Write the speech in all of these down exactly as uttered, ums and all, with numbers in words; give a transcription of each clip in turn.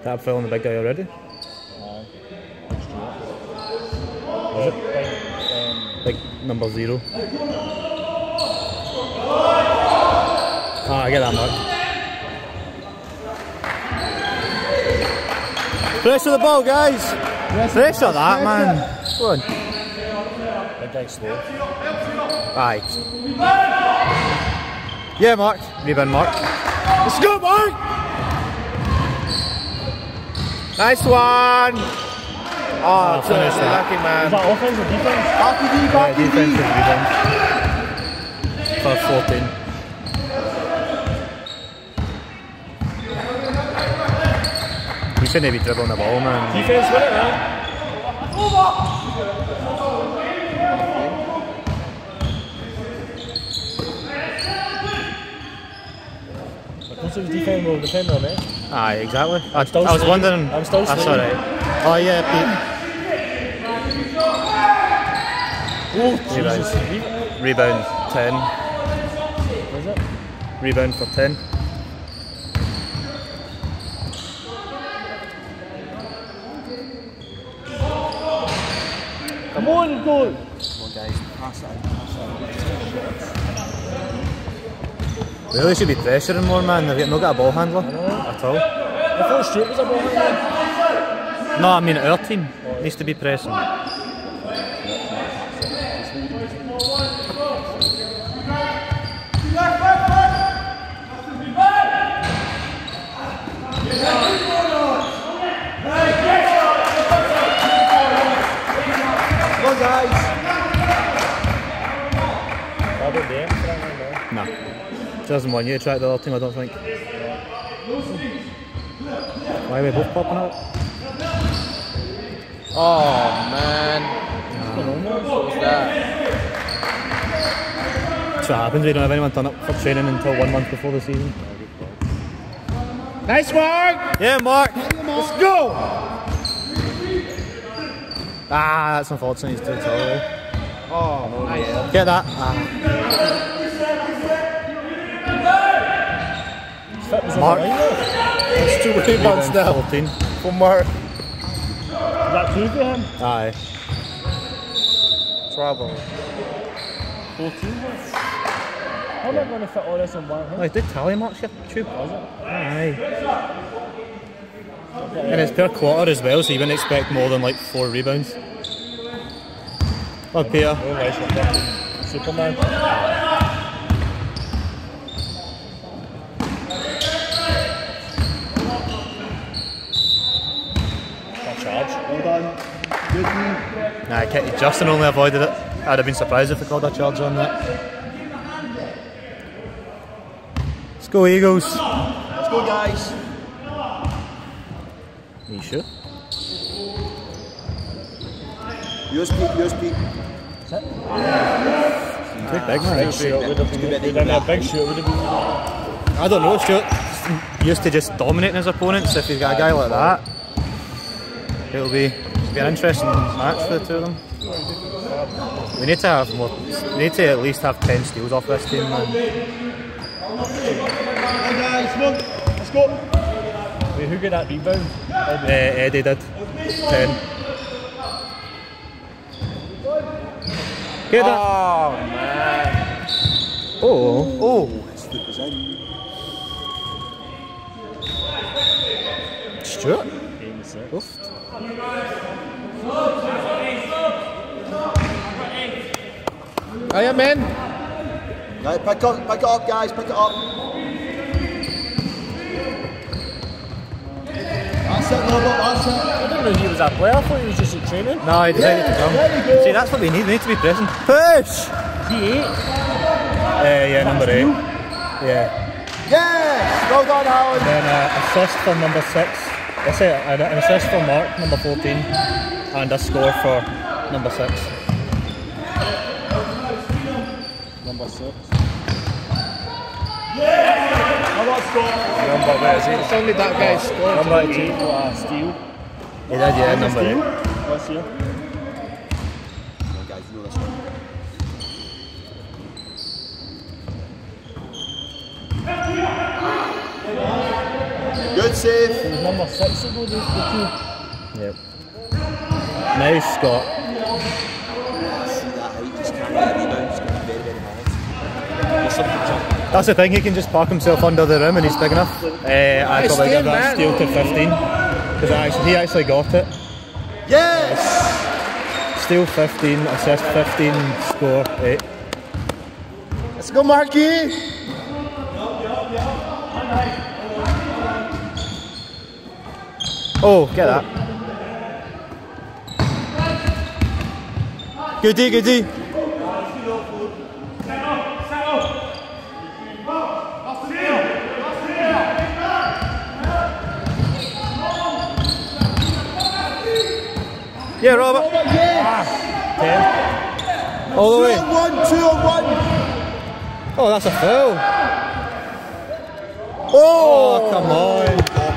That fell on the big guy already? Aye. Was it? Um, Like number zero. Ah, I get that mark. Pressure the ball, guys! Pressure that, man! Go on. big guy slow. Aye. Yeah, Mark. Rebound, Mark. Let's go, Mark! Nice one! Oh, finish that. Lucky man. Is that offense or defense? Back to D, back to D. Defensive rebound. For fourteen. You shouldn't be dribbling the ball, man. Defense win it, man. Once it was defending, we'll defend on it. Aye, exactly. I, still I was sleeping. wondering. I'm still That's sleeping. alright. Oh, yeah, Pete. Oh, Rebound. Jesus. Rebound ten. Is it? Rebound for ten. Come on, go! Come on, guys. Pass that. Pass that. Really should be pressuring more, man. They've not got a ball handler at all. I thought Stuart was a ball handler. No, I mean our team needs to be pressing. Come on, guys. No. Doesn't want you to track the other team, I don't think. Why are we both popping out? Oh, man. What was that? That's what happens, we don't have anyone turn up for training until one month before the season. Nice Mark! Yeah, Mark! Let's go! Ah, that's unfortunate, he's too tall. Eh? Oh, nice. Get that. Ah. Mark. It's two rebounds now. fourteen. For Mark. Is that two for him? Aye. Trouble. fourteen? How am I going to fit all this in one? Oh, he did tally marks here, Tube. Was it? Aye. And it's per quarter as well, so you wouldn't expect more than like four rebounds. Oh, Peter. Oh, nice one, fucking Superman. Charge. Well done. Good move. Nah, Kitty Justin only avoided it. I'd have been surprised if they called a charge on that. Let's go, Eagles. Let's go, guys. Are you sure? Yours, Pete. Yours, Pete. Too big, man. Big shoot would have been, would have been a big shoot would have been. I don't know, Stuart used to just dominating his opponents. If he's got a guy like that, it'll be, it'll be an interesting match for the two of them. We need to have more. We need to at least have ten steals off this team, man. Come on, guys. Come on. Let's go. Wait, who got that rebound? Uh, Eddie did ten. Get that. Oh, man. Oh. Oh. His foot was in. Stuart. Oofed. Hiya, men. Right, pick up, pick it up, guys. Pick it up. That's it, Robert. That's it. I didn't know he was a player, I thought he was just at training. No, he decided to come. There you go. See, that's what we need. We need to be pressing. Push! D eight. Uh, yeah, number eight. Yeah. Yes! Well done, Alan. Then uh, assist for number six. I say an an assist for Mark, number fourteen, and a score for number six. Number six. How about score? Number, where is he? It's only that guy scored. Number eight got a steal. He did, yeah, number eight. Let's see. Come on, guys, you know this one. Good save. It was number six ago, the, the two. Yep. Nice, Scott. See that height, just can't get a rebound. It's going to be very, very hard. There's something jumping. That's the thing, he can just park himself under the rim and he's big enough. Uh, I probably give that steal to fifteen. Because he actually got it. Yes! Steal fifteen, assist fifteen, score eight. Let's go, Marky! Oh, get that. Goodie, goodie. Yeah, Robert. Yeah! Ten. All the Two way. on one, two on one! Oh, that's a foul. Oh! Oh, come on.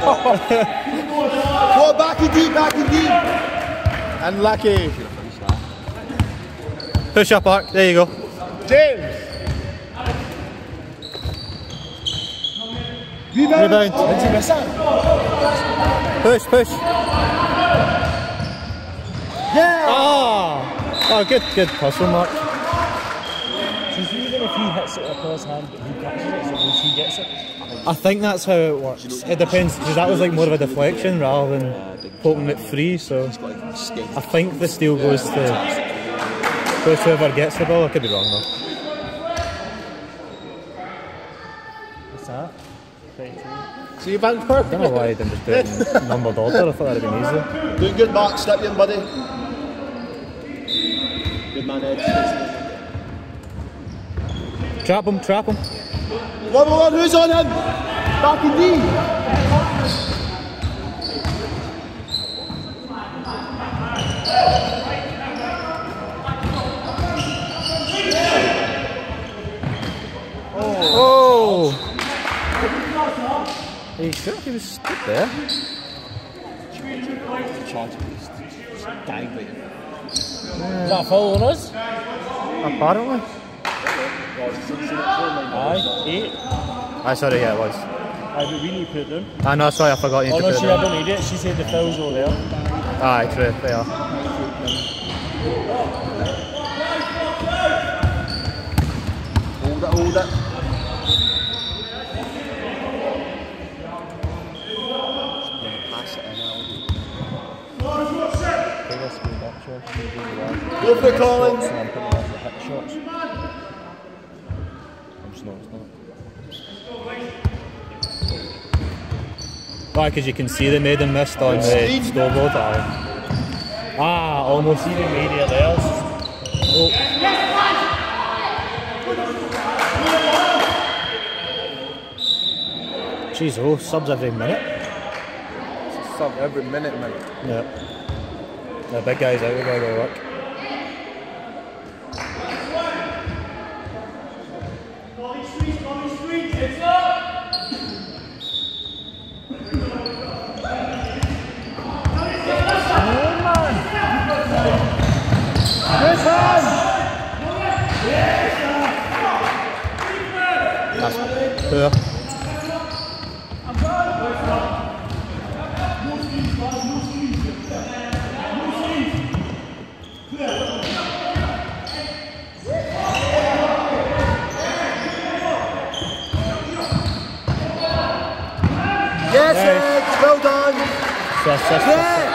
Go back in deep, back in deep! Unlucky. Push up, Mark. There you go. James! Rebound! Rebound. Did you miss that? Push, push. Yeah! Oh, oh good, good hustle, Mark. So even if he hits it with his hand, but he catches it, so once he gets it. I think that's how it works. It depends, because that was like more of a deflection rather than poking it free, so I think the steal goes to goes to whoever gets the ball. I could be wrong though. What's that? twenty-two. See you, Vancouver? I don't know why I didn't just do it in numbered order. I thought that would have been easier. Doing good, Mark. Step in, buddy. Good man, Ed. Trap him, trap him. One more one, who's on him? Back in D. Oh! Are you sure he was stood there? Is that a foul on us? Apparently. Aye, eight. I sorry, yeah, it was. Aye, but we need to put it down. Ah, no, sorry, I forgot you Oh to no, put she it down. don't need it. She said the foul's all there. Aye, true, they are. Hold it, hold it. Pass it in, Go for it, Collins. I'm putting off the hit shots. I'm just not, it's not. Why, because you can see they made him missed on the snowboard. Aye. Ah, almost. See the media there. Oh. Jeez, oh, subs every minute. Sub every minute, mate. Yeah. The big guy's out, we gotta go work. That's poor. Yes, Nice. Ed, well done. Yes, yes, Yes.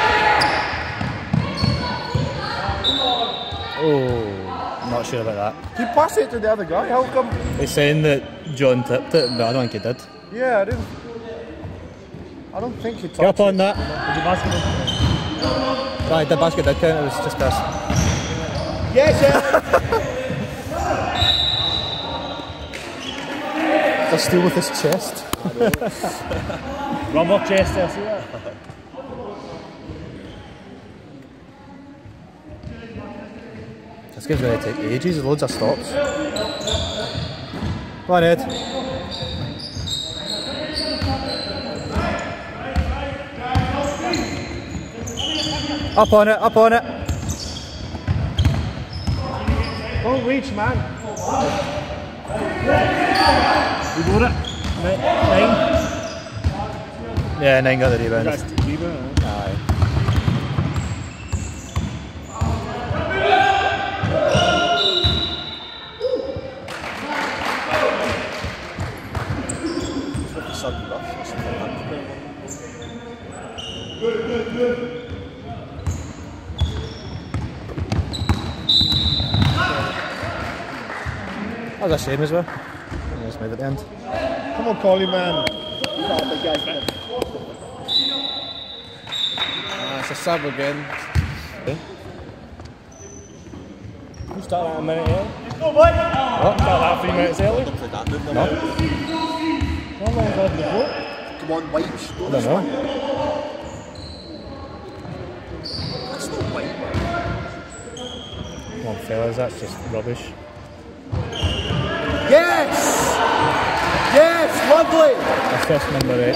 Oh, I'm not sure about that. He passed it to the other guy. How come? He's saying that John tipped it, but I don't think he did. Yeah, I didn't. I don't think he touched Get up on it. that. Did the basketball? Right, the basket did count, it was just this. Yes, Ed. They're still with his chest. Rubber chest there, see that? This game's going to take ages, loads of stops. Come on, Ed. Up on it, up on it. Don't reach, man. We got it. Nine. Yeah, and then got the rebound. That's the rebound, eh? Aye. That was a shame as well. Let's move at the end. Come on, Collie, man. Ah, it's a sub again. You start that a minute early? What? Start that three minutes early? No. How long have the boat? Come on, wipes. I don't know. That's not white. Come on, fellas, that's just rubbish. Yes! Yes, lovely! Assist number eight.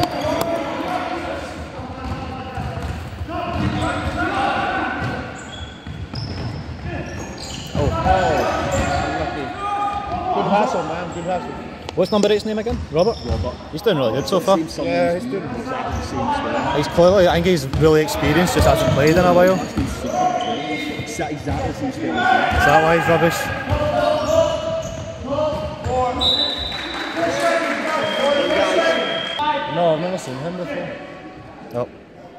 Oh, unlucky. Good hustle, man, good hustle. What's number eight's name again? Robert? Robert. He's doing really good so far. Yeah, he's doing exactly the same stuff. He's clearly, I think he's really experienced, just hasn't played in a while. Is It's exactly the same stuff. that why he's rubbish? No, I've never seen him before. Oh.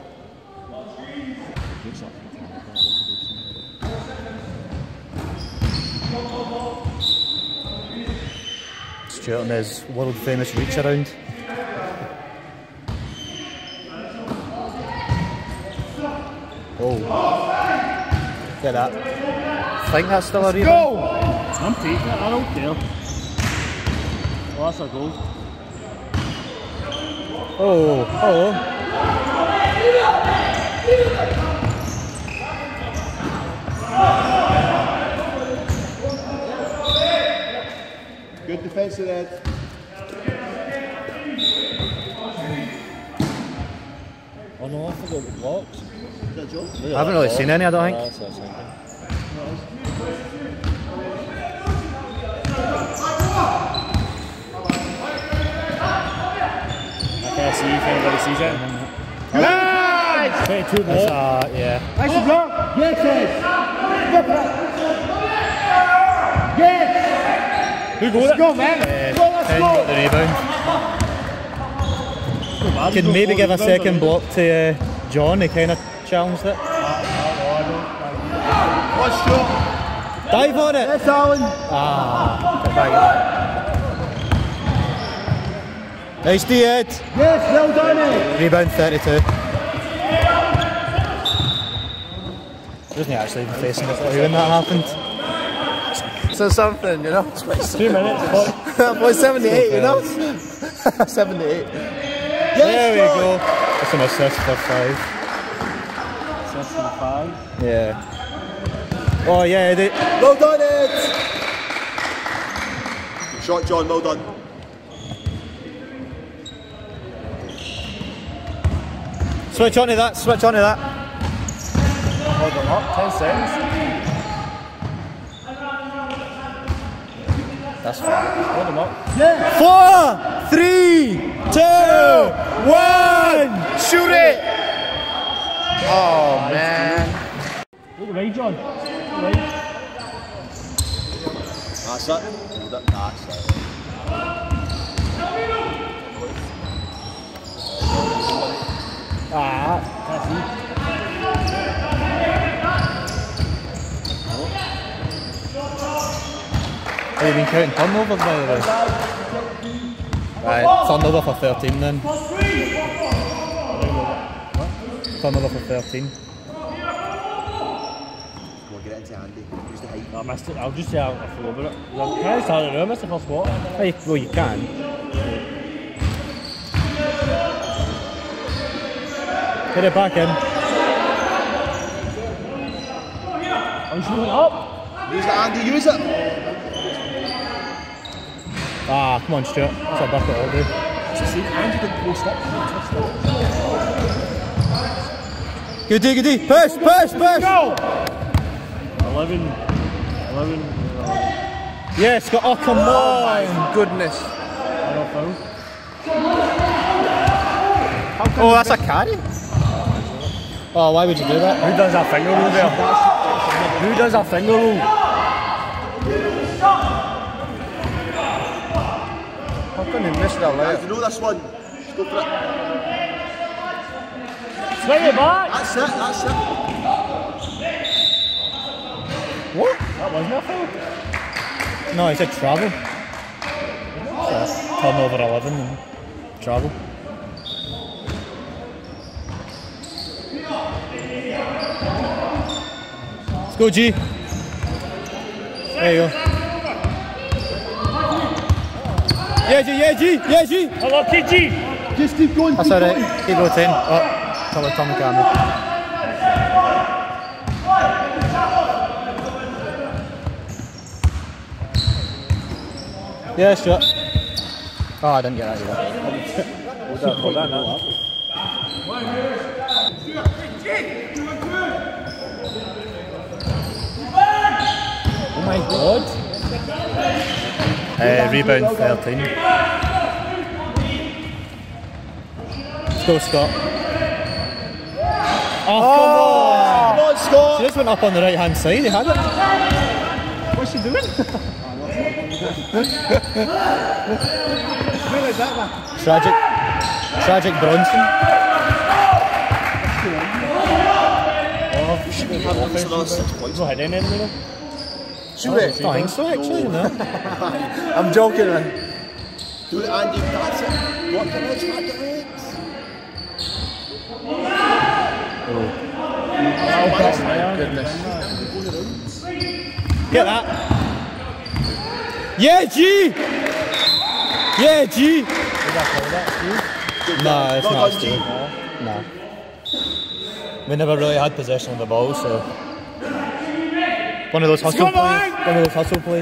Stuart on his world famous reach around. Oh. Get that. I think that's still a rebound. Go! I'm taking it, I don't care. Oh, that's a goal. Oh, oh. Good defense of that. Oh no, I forgot the blocks. Is that Joe? I haven't really seen any, I don't Oh, think. that's what I was thinking. I can't see if anybody sees it. Nice! twenty-two That's, more. uh, yeah. Nice block! Yes, yes! Yes! Who got Let's it? go, man! Uh, Go, let's ten go! got the rebound. Can maybe give a second block to uh, John, he kind of challenged it. One shot! Dive on it! Yes, Alan! Ah, get back in. Nice D, Ed. Yes, well done, Ed! Rebound thirty-two. Wasn't he actually even facing it when that happened? So something, you know? Two minutes. Boy, seventy-eight, you know? seventy-eight. Yes, There we John. go. That's an assist for five. sixty-five. Yeah. Oh yeah, Eddie. Well done, Ed! Good shot, John, well done. Switch onto that, switch onto that. Hold them up, ten seconds. That's fine. Hold them up. Four, three, two, one. Shoot it! Oh, man. Look right, John. Right. That's it. Hold it. That's it. Ah, that's it. Have you been counting turnovers by the way? Right, turnover for thirteen then. Turnover for thirteen. We'll get it into Andy. Use the height. I missed it. I'll just say I flew over it. Can I just tell you now? I missed the first spot. Well, you, well, you can. Get it back in. I'm shooting up. Use it, Andy. Use it. Ah, come on, Stuart. That's a bucket all day. See, Andy didn't post up. Goody, goody. Push, push, push. Go! eleven. eleven. Yes, go. Oh, come on. Goodness. I don't know. Oh, that's a carry? Oh, why would you do that? Who does that finger roll there? Who does that finger roll? How can they miss that leg? You know this one. Just go for it. Swing it back! That's it, that's it. What? That wasn't a foul. No, he said travel. So, turnover eleven and travel. Let's go, G. There you go. Yeah, G, yeah, G, yeah, G. Hello, K G. Just keep going. That's alright. Keep going ten. Oh, come on, come on, camera. Yeah, sure. Oh, I didn't get that either. Hold that, hold that now. Oh my god. Uh, rebound thirteen. Let's go, Scott. Oh, come on! Come on, Scott! She just went up on the right hand side, he had it. What's she doing? Tragic. Tragic Bronson. Oh, should we have offence? No hidden in there. Should we? I think so, actually, no. I'm joking, man. Do it, Andy. That's it. Go up the legs, back the legs. Oh, my goodness. Get that. Yeah, G! Yeah, G! Nah, it's not G. Nah. We never really had possession of the ball, so... One of those hustle plays. One of those hustle plays.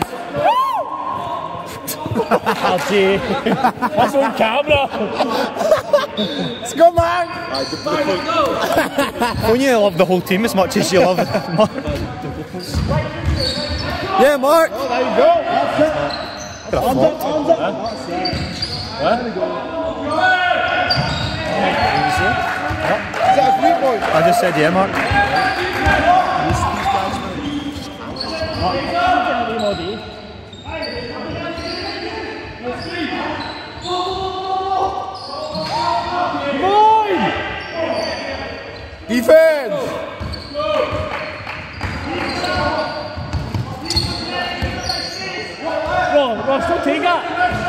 Oh, G. That's on camera. Let's go, man! Don't you love the whole team as much as you love Mark? Yeah, Mark! Oh, there you go. That's it. Arms up, arms up. What? Is that a three point? I just said yeah, Mark. Defense! Bro, bro, still take it.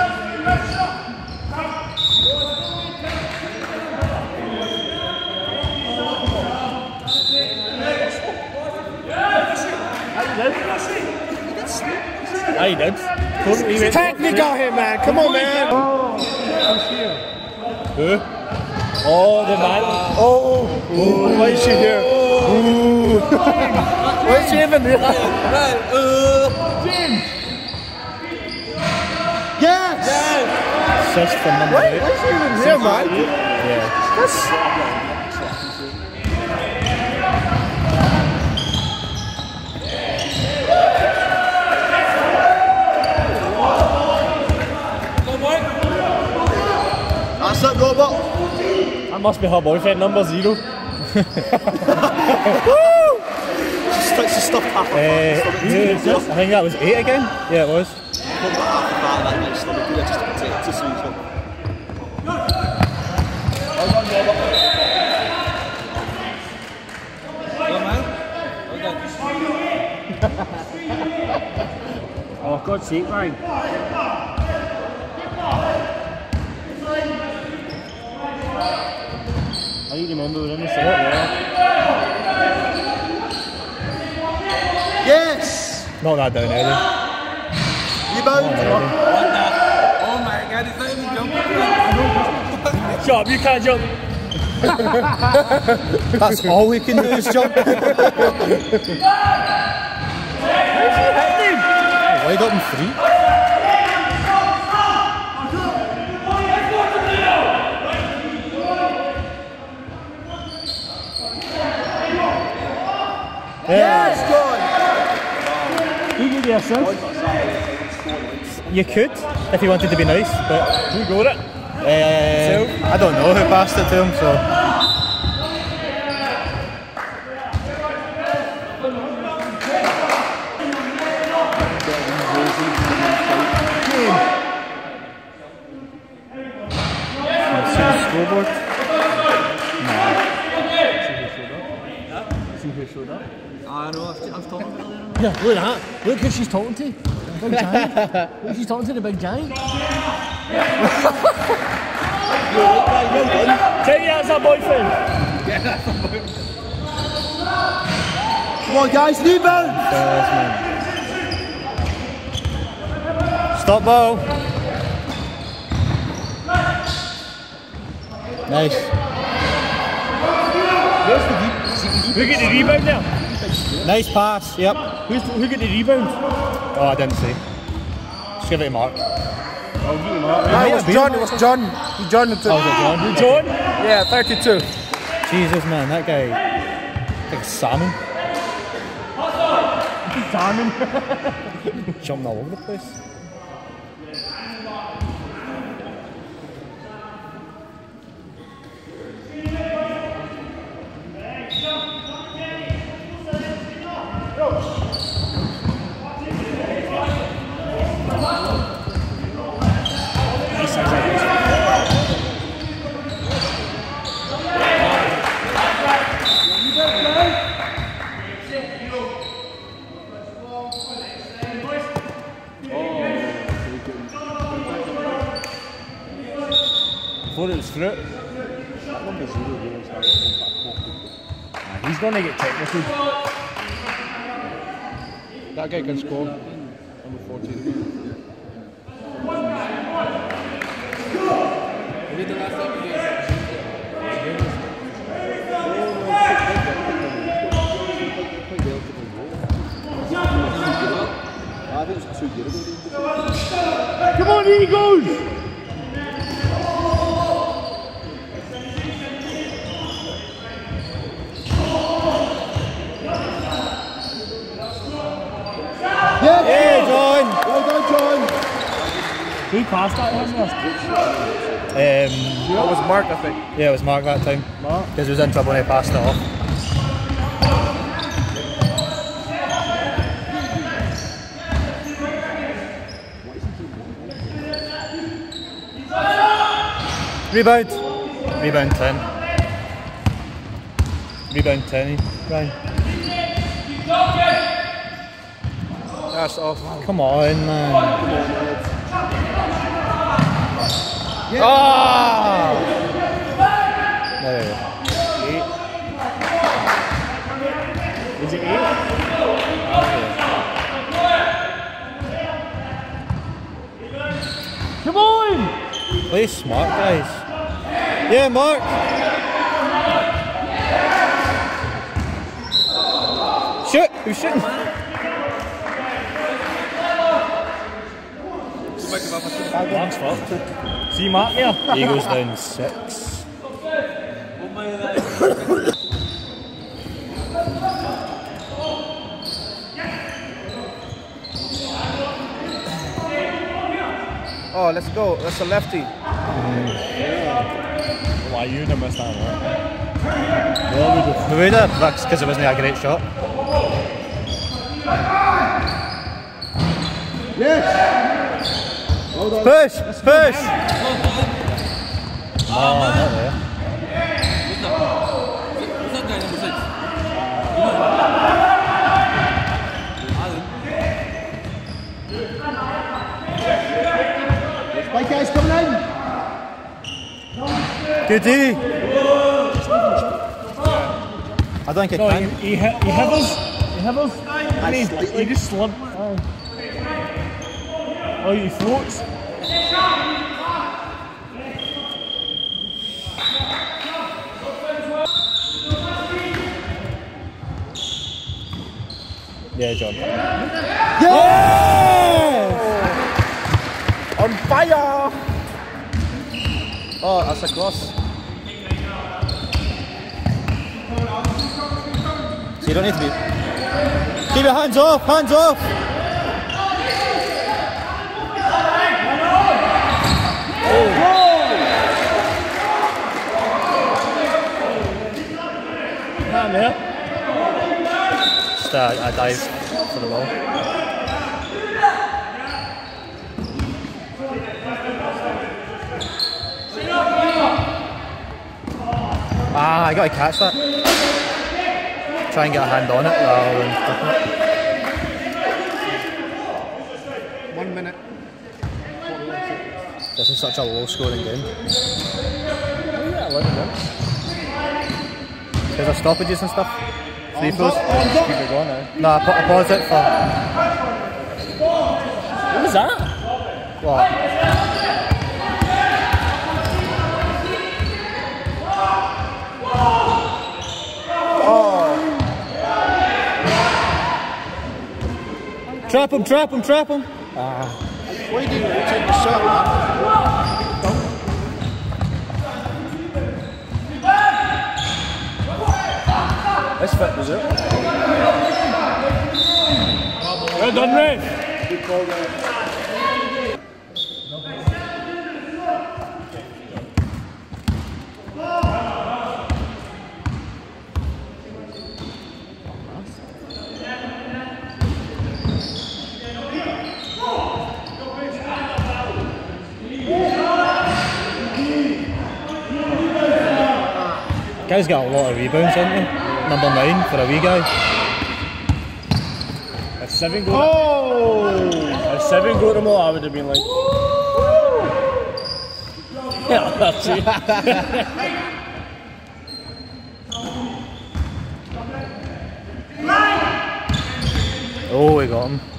I did. It's technical here, man. Come on, man. Who? Oh, the man. Oh, ooh, why is she here? Ooh. Why is she even here? James. Yes! Assist from number Why, eight. why is she even here, man? Yeah. That's... That's it, Robert. That must be her boyfriend, number zero. Woo! She sticks the stuff half Uh, who is this? I think that was eight again. Yeah, it was. Oh, God's sake, man. I need to remember we're in the set, yeah. Yes! Not that down, Eddie. Rebound. Oh my god, he's not even jumping. Shut up, you can't jump. That's all we can do is jump. Wide up in three. Yes, Who gave you a assist? You could, if you wanted to be nice, but Who got it? Uh, I don't know who passed it to him, so. Scoreboard? See who showed up? I know, I was talking about earlier. Yeah, look at that. Look who she's talking to. The big giant. Look, she's talking to the big giant. Tell you that's her boyfriend. Yeah, that's my boyfriend. Come on, guys, rebound! Stop ball. Nice. Who get the rebound there? Nice pass, yep. Who's the, who get the rebound? Oh, I didn't see. Just give it to Mark. I'll give him that. No, it was John, it was John. John took. Oh, was it John? John? Yeah, thirty-two. Jesus, man, that guy. Like a salmon. Salmon. Jumping all over the place. Before it was fruit. He's going to get technical. That guy can score. Number fourteen. I think it was two years ago. Come on, Eagles! Yeah, Yeah, John! well done, John. Who passed that one first? Um, That was Mark, I think. yeah, it was Mark that time. Mark? Because he was in trouble when he passed it off. Rebound. Rebound ten. Rebound ten, Ryan. That's off. Come on, man. Ah! There we go. Eight. Is it eight? Come on! Play smart, guys. Yeah, Mark. Shoot! Who's shooting? Mark's first. See Mark here? Eagles down six. Oh, let's go. That's a lefty. Why you never missed that one? Well, we would we would have, that's because it wasn't a great shot. Yes! Well done. Push! Push! Oh, not there. Who's that guy number six? Right, guys, coming in. Good D! I don't think it No, can. he, he, hit- he hivers. He hivers. And he, slightly. he just slumped. Oh. Oh, he floats. Yeah, John. On fire! Oh, that's a cross. So you don't need to be. Keep your hands off! Hands off! man there. Just a, a dive for the ball. Ah, I gotta catch that. Try and get a hand on it rather than flicking it. One minute. This is such a low scoring game. Yeah, eleven minutes. Because there's stoppages and stuff. Free throws. Keep it going now. No, I, pa I paused it for. What was that? What? Trap him, trap him, trap him! Ah. Why didn't you take the shot, man? This fit was it. Well done, Ray! Good call, Ray. Guy's got a lot of rebounds, hasn't he? Number nine for a wee guy. If seven go oh! If seven go to more, I would have been like, yeah, that's it. Oh, we got him.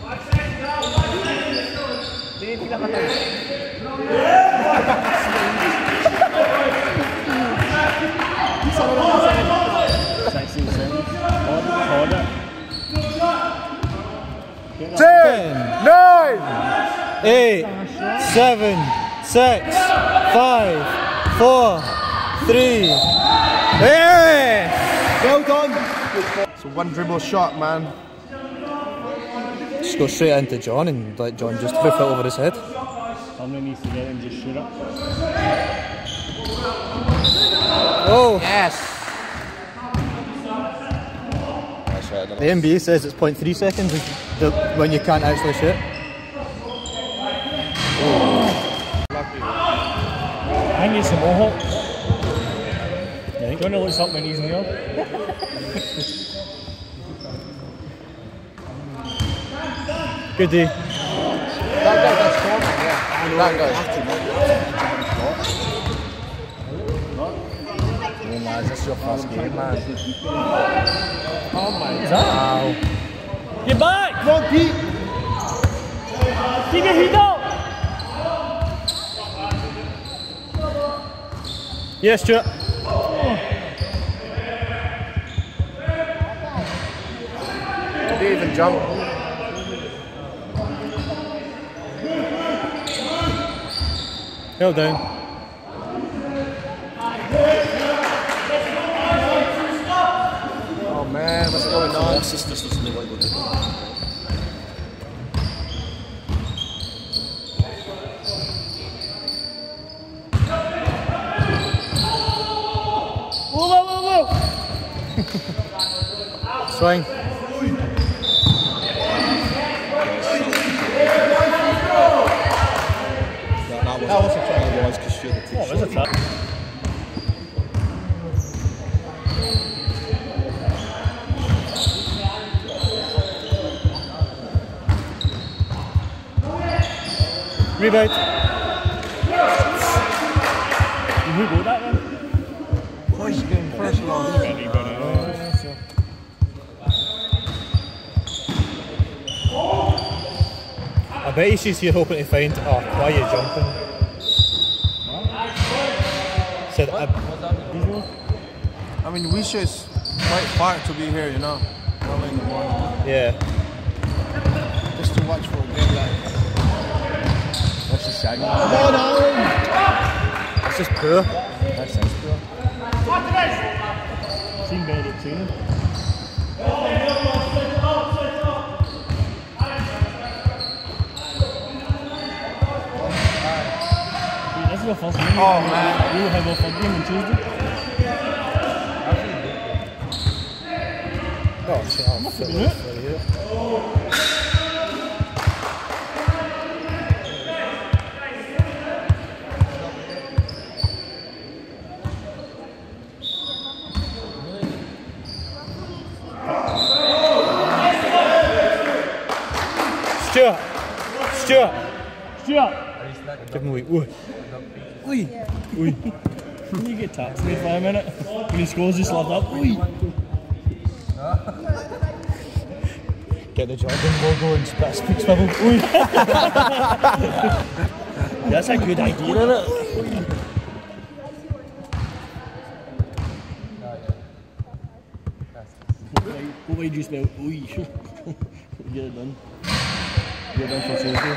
Ten, nine, eight, seven, six, five, four, three. Yeah! Well done. So one dribble shot, man. Just go straight into John and let John just whip it over his head. Someone needs to get in and just shoot it. Oh! Yes. The N B A says it's zero point three seconds when you can't actually shoot. Oh. I think it's a mohawk. You think? Don't know what's up when he's near. Good day. That guy does score, man, yeah. I know. That guy. Oh, man, this is your first game, man. Oh my What's god. that? Get back! Come on, Pete. Keep your heat up! Yes, Stuart. Did he even jump? Held down. Oh man, what's going on? This is just doesn't look like we're doing. Whoa, whoa, whoa, whoa! Swing. That was a try. That was because you're the teacher. Oh, there's a trap. Rebound. Who go that then? First game, first long. I bet he's here hoping to find. Oh, why are you jumping? Said, I, I mean, we should quite far to be here, you know. Early in the morning. yeah. Just to watch for a game like What's the shaggy? Come on, Alan! That's just poor. That sounds cool. Team bad at training. This is our first game. Oh man. We will have our first game on Tuesday. Oh shit, I'm Must have been it. Stuart! Stuart! Stuart! Give him a wee. Ooh. Oi! Oi! Can you get tapped me for a minute? When he scores, he slapped up. Oi! Get the Jordan logo and spit speak swivel. Oi! That's a good idea, isn't it? What way do you spell oi? Get it done. Get it done for safety.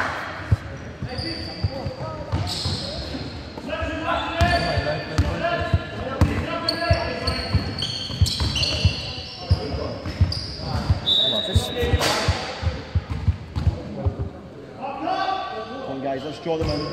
Come on guys, let's draw them in.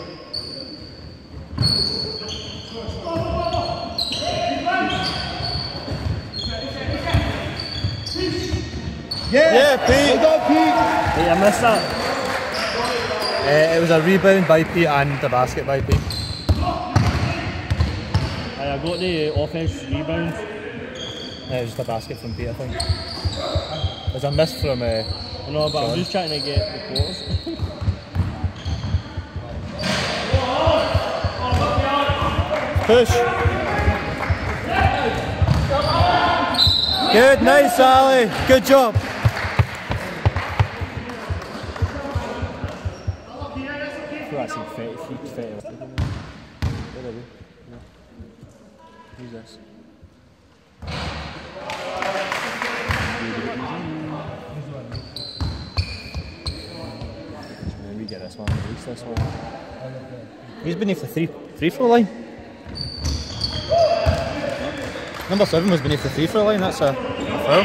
Yeah, Yeah, Pete! Well done, Pete! Hey, I missed that. Uh, it was a rebound by Pete and the basket by Pete. Hey, I got the uh, offense rebound. Uh, it was just a basket from Pete, I think. There's a miss from. Uh, No, but I'm just trying to get the quarters. Push. Good, nice, Ali. Good job. That's in thirty feet, thirty. Who's this? We get this one, release this one. He's beneath the three free throw line. Number seven was beneath the free throw line. That's a, a foul.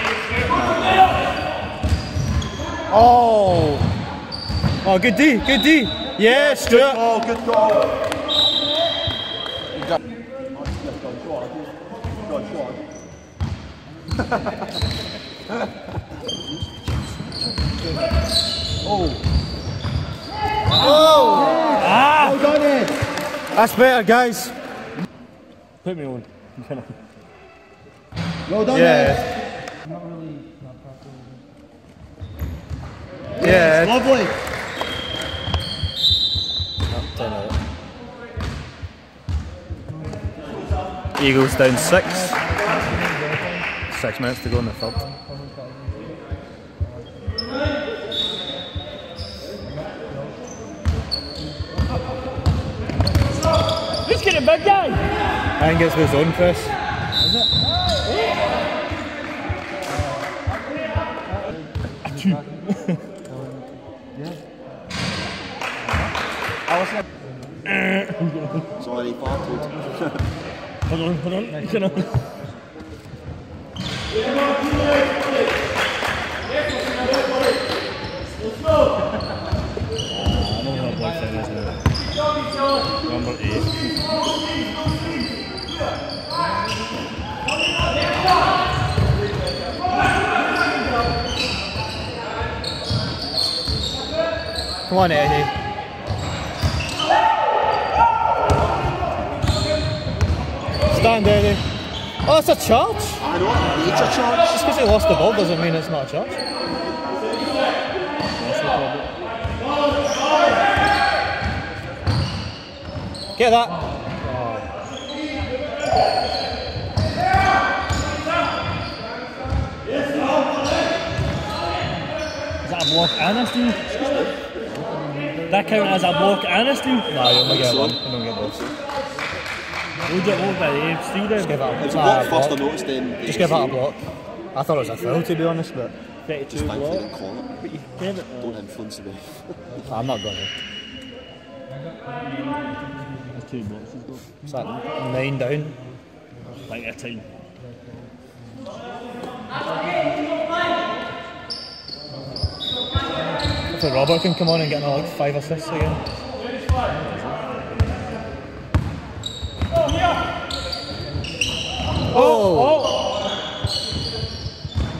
Oh, oh, good D, good D. Yeah, Stuart. Oh, good goal. Oh. Oh, Ah! Well done, Ed. that's better, guys. Put me on. Well done, Yeah. Ed. Yeah. Lovely. ten out. Eagles down six. Six minutes to go in the third. Let's get a big guy! I think it's the zone press. Sorry, farted. Hold on, hold on. Hold on. Number eight. Come on, Eddie. Stand, Eddie. Oh, it's a charge. I know, it's a charge. Just because he lost the ball doesn't mean it's not a charge. Get that. Is that a block and a steal? That count as a block and a steal? No, you only get one. You don't get both. We'll get one by the steal then. Just give that a It was nah, a block first, I block. noticed then. Just give that a block. I thought it was a foul, to be honest, but thirty-two Just thankfully block. didn't call it. But you gave it. Don't influence the ref. I'm not going to. There's two blocks. He's got. What's that? Nine down. Like a time. If a Robert can come on and get another like five assists again. Oh!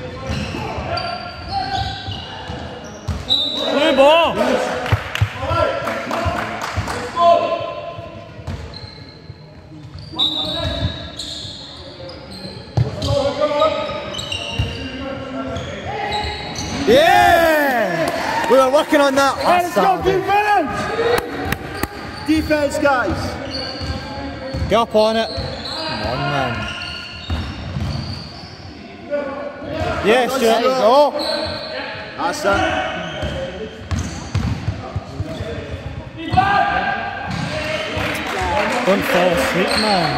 working on that. Let's go defense! Defense, guys. Get up on it. Come on, man. Yes, Stuart. There you go. That's it. Don't fall asleep, man.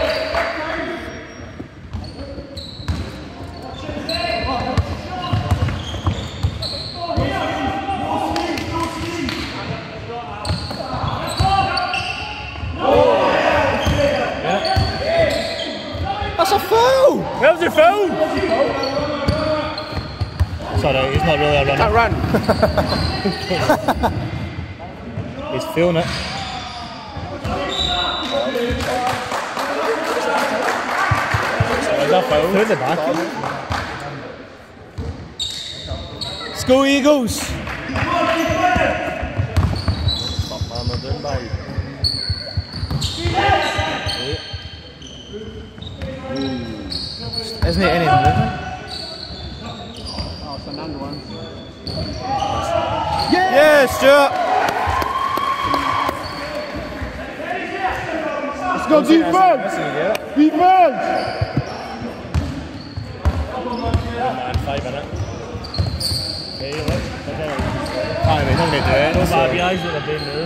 That's a foul! That was a foul! Sorry, he's not really a runner. Can't run. He's feeling it. Is that foul? Through the back. Let's go Eagles! Fuck man, they're doing bad. Isn't it any movement? Oh, it's an under one. Yeah, yeah Stuart! Let's go defense! Defense! Man, five minutes. Okay, look. Aye, we're not going to do it. Don't so. bad guys what they're doing now.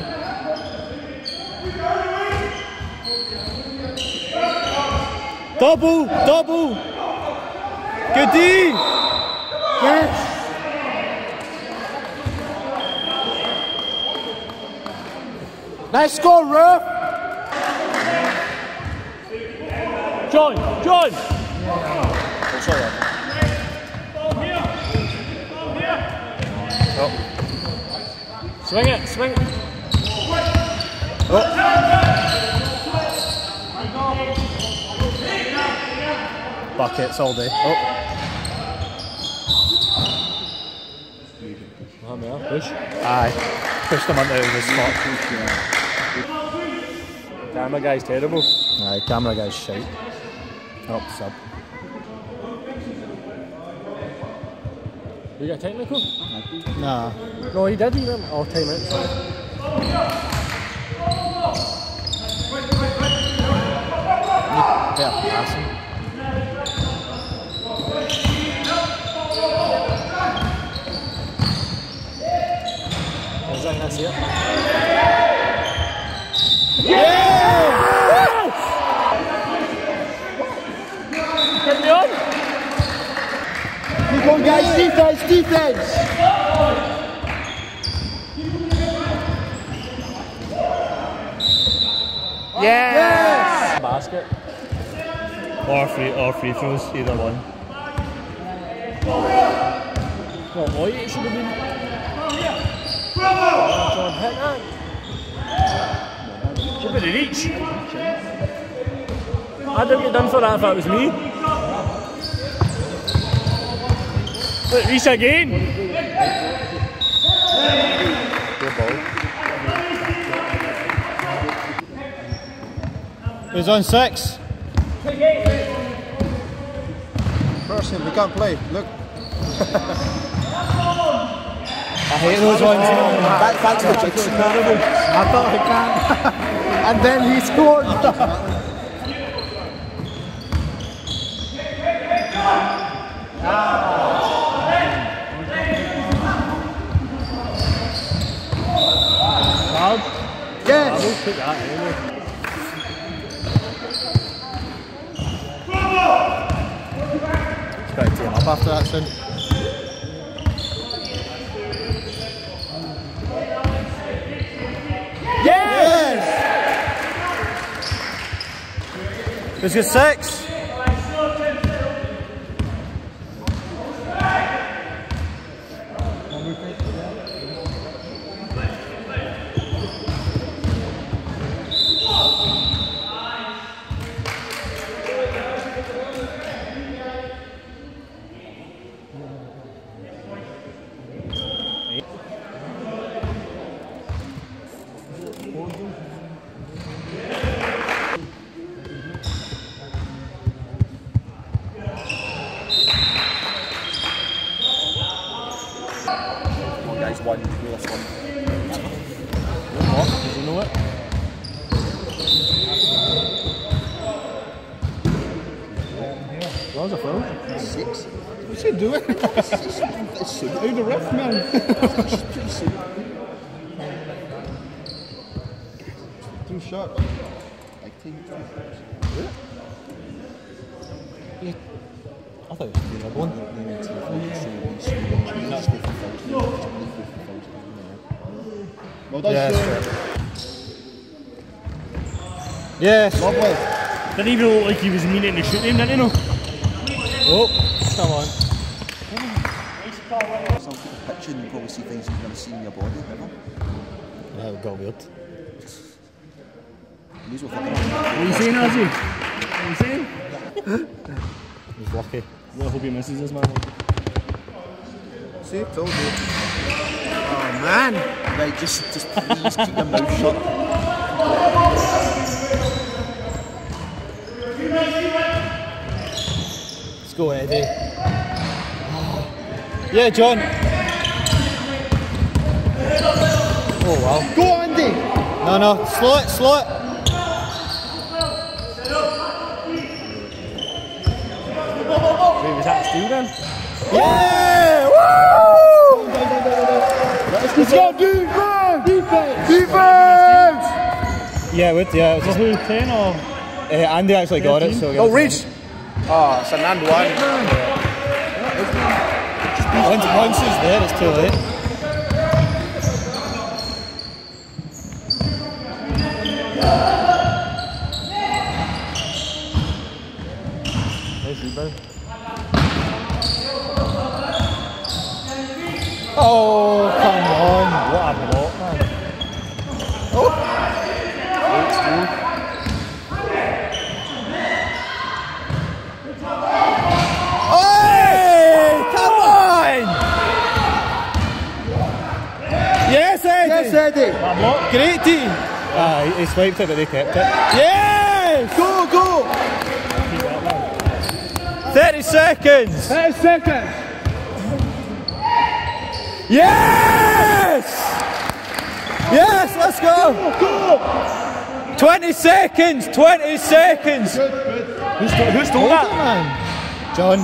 Double! Double! Good D! Yes! Nice score, Ruff. John! John! Oh, sorry. Oh. Swing it, swing it. Oh. Buckets all day. Oh. Push. Aye. Pushed him into the spot. Camera guy's terrible. Aye, camera guy's shite. Oh, sub. You got technical? Nah. No, he did. He went all time out. Sorry. Better passing. Is that that's it? Yeah! Get me on! Keep on, guys. Defense, defense. Yes! Yes. Basket. Or free, or free throws, either one. What, White it should have been? John, hit that. Should have been a reach. I'd have get done for that if that was me. Look, reach again. Good ball. Who's on six? Person, we can't play. Look. I hate those ones. Back, back to the chicks. I thought I can't. And then he scored. Yes. I will put that anyway. Better team up after that soon. Yes. Who's your six? was a foul. Six. What's he doing? It's soon. Out the ref, man. It's pretty soon. Two shots. Like team. I thought it was two nil one. Well done, Yeah, Sean. sure. Yes. Lovely. Didn't even look like he was meaning to shoot him, didn't he? No? Oh, come on. Some people picture and you probably see things you've never seen in your body, never. Yeah, it got weird. May as well think What are you saying, Azzy? What are you saying? He's lucky. Well, I hope he misses this, man. See, told you. Oh man. right, just, just please keep your mouth shut. Let's go, Eddie. Yeah, John. Oh, wow. Go, Andy! No, no, slow it, slow it. Wait, was that a steal then? Yeah! Woo! Let's go, defense! Defense! Defense! Yeah, it would, yeah. It was Is just, this ten or? uh, Andy actually got it, so. Oh, reach! Oh, it's an and one. Once, once it's there, it's too late. Nice rebound. Oh, come on. What a block, man. Great steal. Hey, come on! Yes, Eddie! Yes, Eddie! That block? Great team! Ah, he, he swiped it, but they kept it. Yes! Go, go! thirty seconds! thirty seconds! Yes! Yes, let's go! Go! twenty seconds! twenty seconds! Who stole, who stole that? Man. John.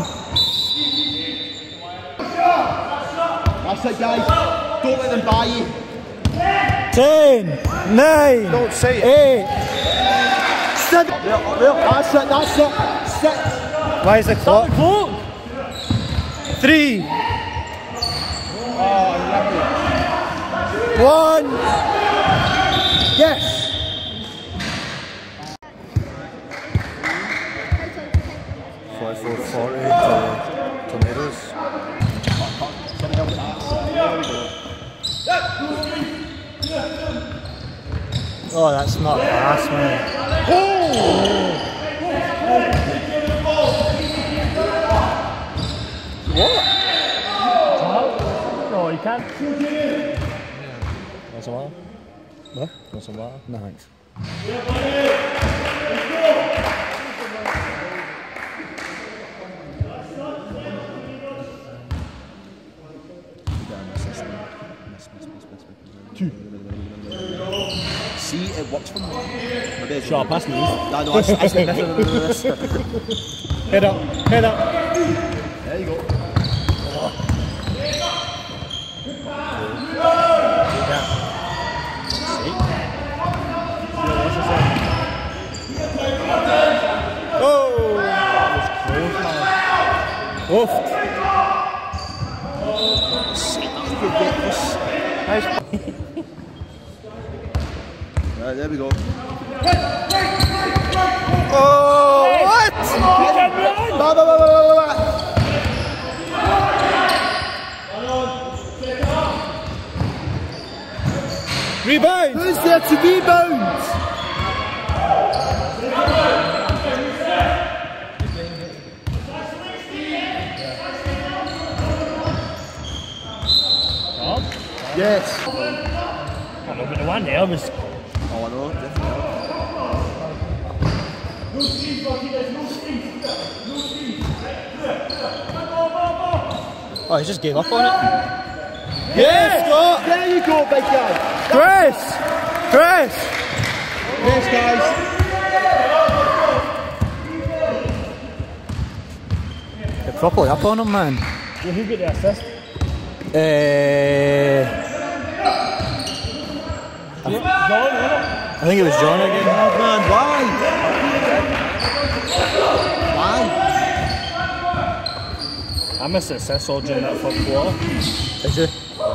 That's it, guys. Don't let them buy you. ten, nine, Don't say it. eight. Sit. There, there. That's it, that's it. Sit. Why is the clock? Clock! Three. One. Yes. five four forty to Tornadoes. Oh, that's not a pass, man. No, you can't. What's the matter? What? What's the matter? No, thanks. Two. See, it works for me. Maybe Shut up, pass me. No, no, I said this. Head up, head up. There you go. Oh! Oof. Right, there we go. Oh, what? Ba, ba, ba, ba, ba, ba. Rebound! Who's there to rebound? Yes. Oh, no, but the one there was. Oh, I know, definitely. Oh, he just gave up on it. Yes, Scott! There you go, big guy. Chris! Chris! Yes, guys. properly up on him, man. Well, who got the assist? Uh, John, wasn't it? I think it was John again. Oh, man, why? Why? I missed the assist all during that first quarter. Did you?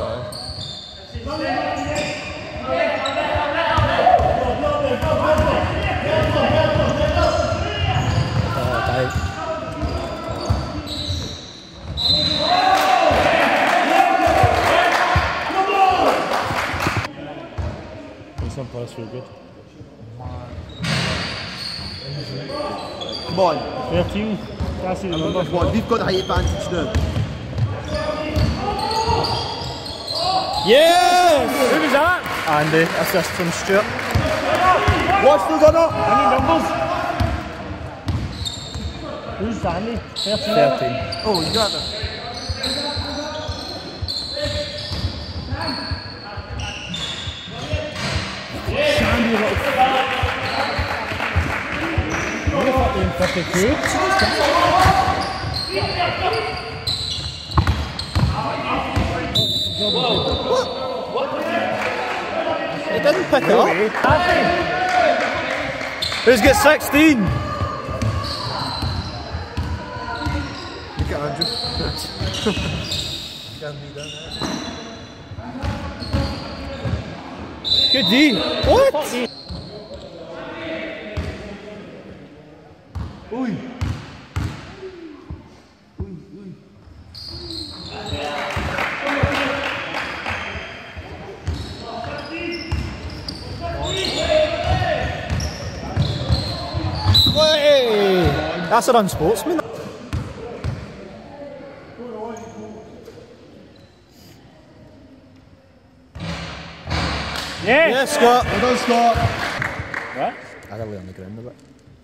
Some players feel good. Come on. thirteen. Can't see the number. Come on, we've got the height advantage now. Yes! Who was that? Andy, assist from Stuart. What's the runner? I need numbers. Who's Andy? thirteen. thirteen. Oh, you got that. fifty-two. He didn't pick it up. Who's got sixteen? Look at Andrew. Can't be done, eh? Good D. What? Oi. Hey! That's an unsportsman. Yeah. Yes, Scott. Well done, Scott. What? I gotta lay on the ground a bit.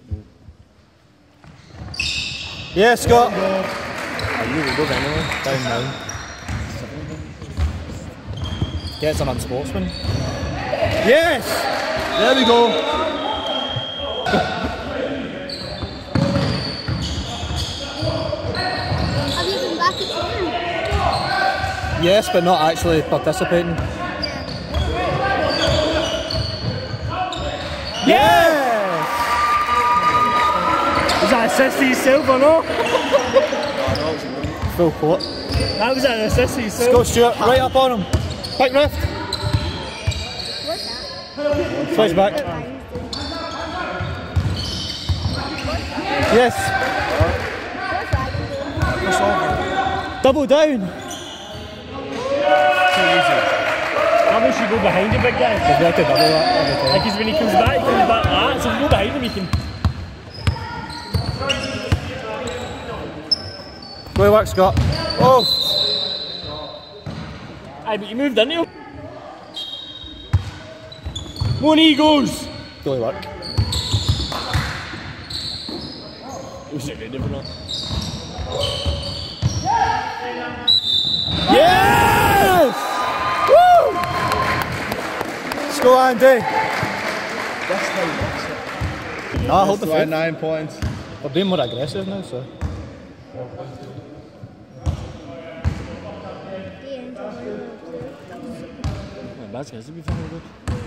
Yeah, Scott. Oh, you will go anyway. Down now. Gets an unsportsman. Yes! There we go. Have you been back at home? Yes, but not actually participating. Yes! Was that assist to yourself or not? Full court. That was an assist to yourself. Scott Stewart, right up on him. Quick rift. What's that? Switch back. Yes. Double down. How much you go behind the big guy? We've got to double that every time. Like, 'cause when he comes back, he comes back like that. So if you go behind him, you can. Go work, Scott. Oh! Aye, but you moved, didn't you? One Eagles! Go work. Was it good or not? Yes! Woo! Let's go, Andy. That's how you watch it. No, I hold the That's why foot. nine points. We're being more aggressive now, so. That's going to be very good.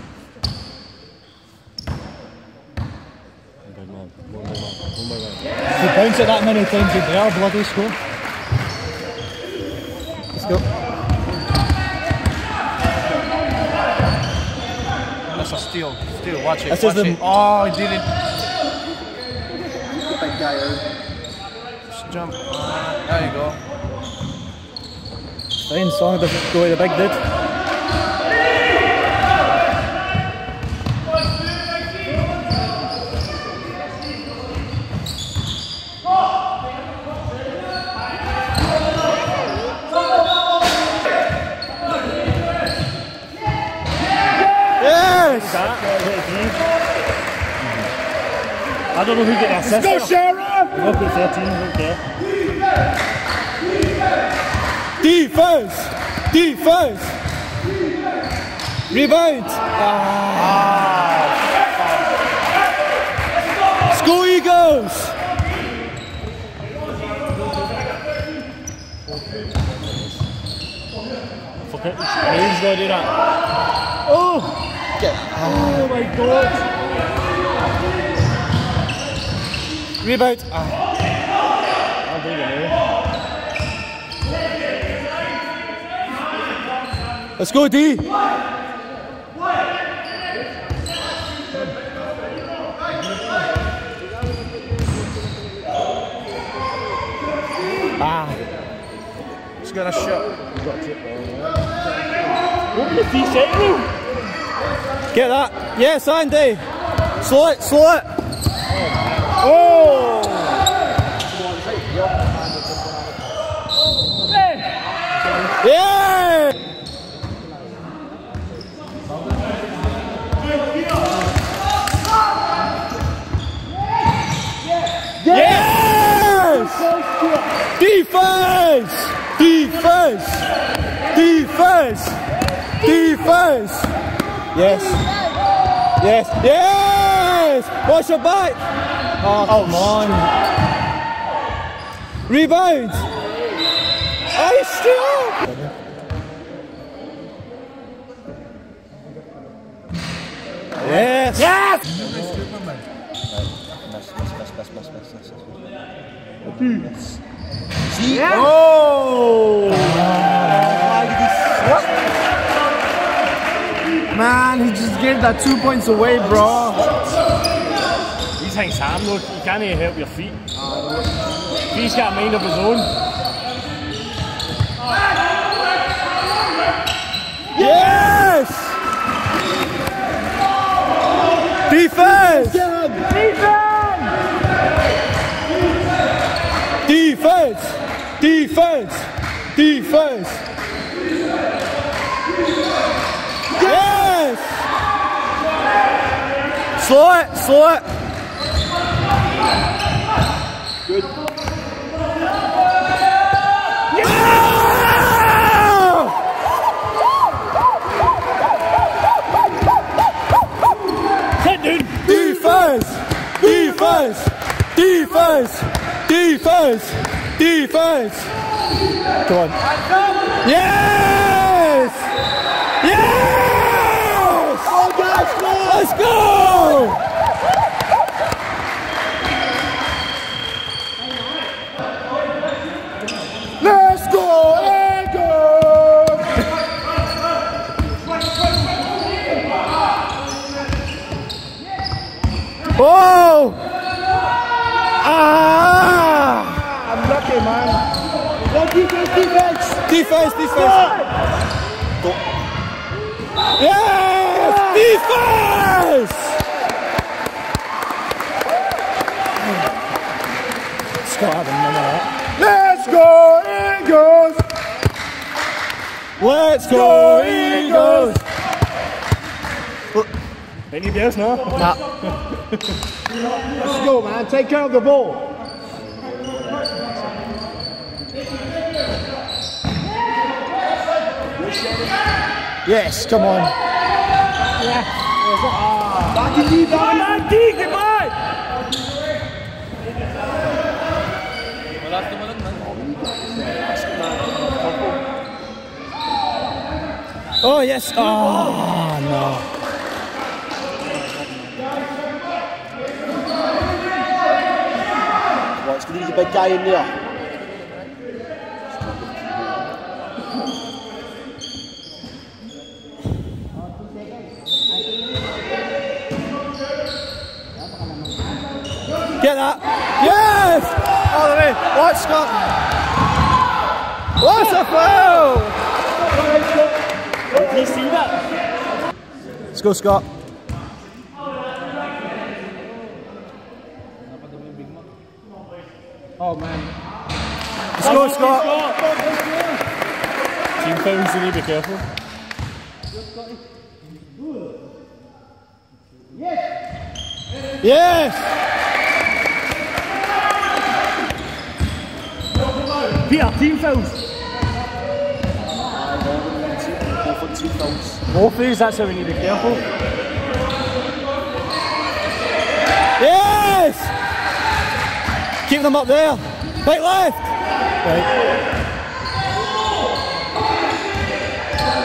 Good man. One more man. One more man. If you bounce it that many times, you dare bloody score. Let's go. That's a steal. Steal. Watch it. This watch is the- it. Oh, he didn't. Big guy out. Just jump. There you go. Fine song doesn't go with the big dude. I don't know who get that assist. Go, Sheriff! Look at thirteen, don't care. Defense! Defense! Rebound! Ah. School Eagles! He's going to do that. Oh! Oh my god! Rebound. Ah. I'll do it. Let's go, D. Ah. He's got a shot. Open the tee set room. Get that. Yes, Andy. Slow it, slow it. Oh! Yeah! Yes! Defense! Defense! Defense! Defense! Yes. Yes. Yes! Watch your back! Oh, come on. Rebound! Oh, he's still! Yes! Yes! See? Oh! Man, he just gave that two points away, bro. He's hanging Sam though, you can't even help your feet. He's got a mind of his own. Yes! Defense! Defense! Defense! Defense! Yes! Slow it, slow it. Good. Defense! Defense! Defense! Defense! Defense! Come on. Yes! Yes! Oh, guys, go! Let's go! Let's go, Eagles! Oh! Ah! I'm lucky, man. Go defense, defense! Defense, defense! Go. Yes! Defense! Scott having none of that. Let's go, Eagles! Let's go, Eagles! Anybody else now? Nah. Let's go, man. Take care of the ball. Yes, come on. Back in deep, back in deep. Andy, goodbye! Oh, yes. Oh, no. Well, it's going to be the big guy in there. Get that. Yes! All the way. Watch Scott. What's a foul? Did you see that? Let's go, Scott. Oh, man. Let's go, Scott. Team fouls, you need to be careful. Yes! Peter, team fouls. Both ways, that's how we need to be careful. Yes! Keep them up there. Right, left. Right.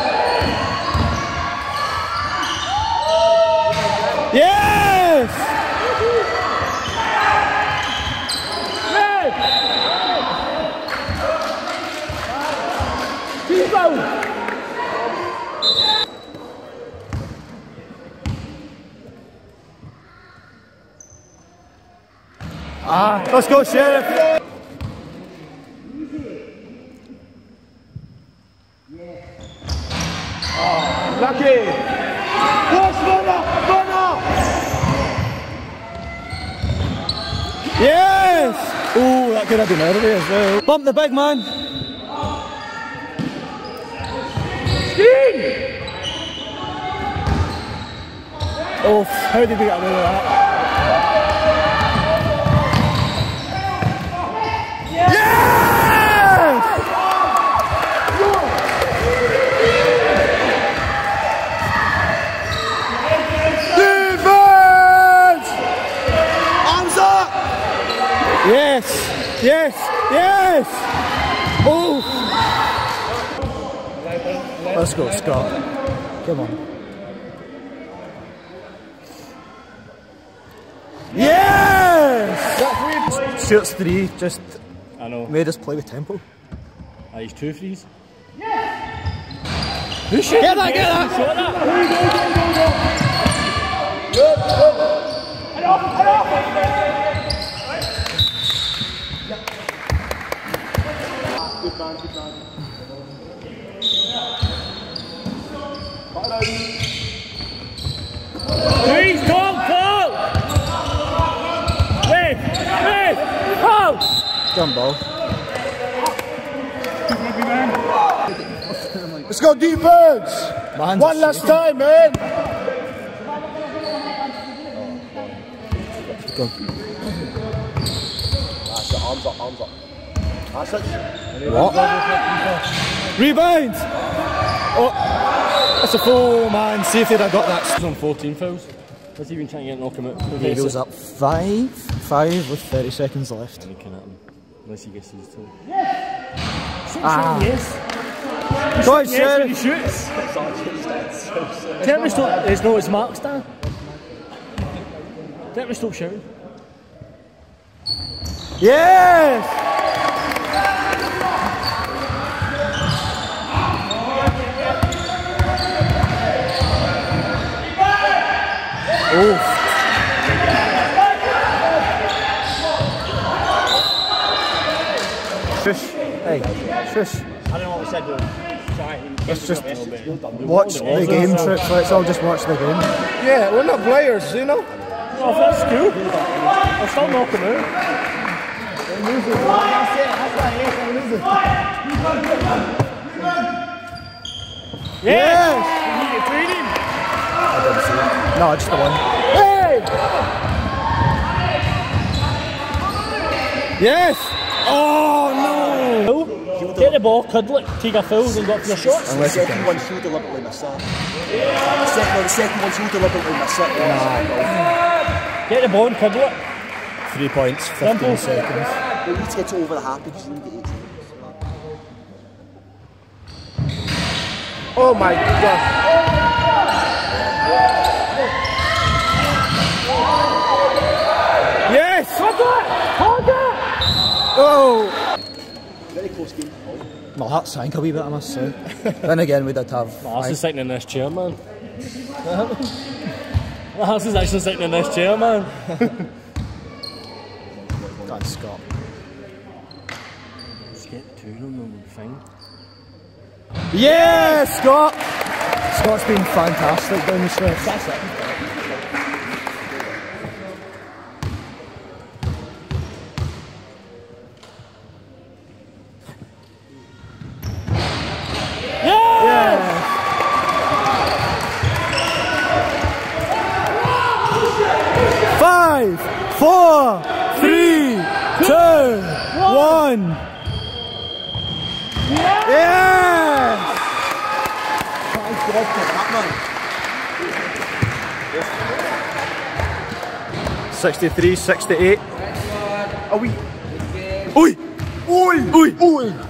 Ah, let's go, Sheriff. Lucky! Push, runner! Runner! Yes! Oh, that could have been early as well. Bump the big man. Oh, how did we get away with that? Yes! Defense! Arms up! Yes! Yes! Yes! Oh! Let's go, Scott. Come on. Yes! Shoots three, just I know. made us play with tempo. Ah, he's two threes. Who shot Get that, get that! Shot that? Good man, good man. Threes, Tom, Paul! Wait, wait, Paul! Jump ball. Let's go defense! Man's One last time, man! Go. That's it, arms up, arms up. That's it. What? Rebound! Oh, that's a foul, man. See if they'd have got that. He's on fourteen fouls. Let's even try and get knock him out. He goes up five, five with thirty seconds left. Looking at him. Unless he gets his two. Ah. Yes. Go on, Yes, Sheriff. when he shoots. Tell me stop. It's not his marks, Dan. Tell me stop shouting. Yes! Oh. Shush. Hey, shush. I don't know what I said to him. Let's just watch the game, Trips. Let's all just watch the game. Yeah, we're not players, you know? Oh, that's cool. I'll still knock him out. Yes! You need to train him. I didn't see it. No, just the one. Hey! Yes! Oh no! Get the ball, cuddle it, take a foul, and go up for your shots. The second one, she'll deliberately miss that. The second one, the second one, she'll deliberately miss it. Get the ball and cuddle it. Three points, fifteen seconds. We need to get it over the half because you need to get eight. Oh my god. Yes! Hold it! Hold it! Oh! Very close game. My heart sank a wee bit, I must say. Then again, we did have. My house is sitting in this chair, man. My house is actually sitting in this chair, man. That's Scott. Just get two of them and we'll be fine. Yes, Scott! Scott's been fantastic down the stretch. That's it. Five, four, three, two, one. Yes! sixty-three, sixty-eight. Are we? Oi! Oi! Oi! Oi!